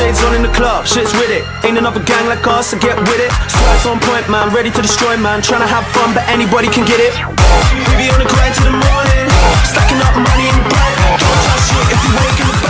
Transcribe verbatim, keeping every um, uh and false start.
shades on in the club, shit's with it. Ain't another gang like us, so get with it. Swag's on point, man, ready to destroy, man. Tryna have fun, but anybody can get it. We be on the grind till the morning, stacking up money in the bank. Don't touch shit if you wake in the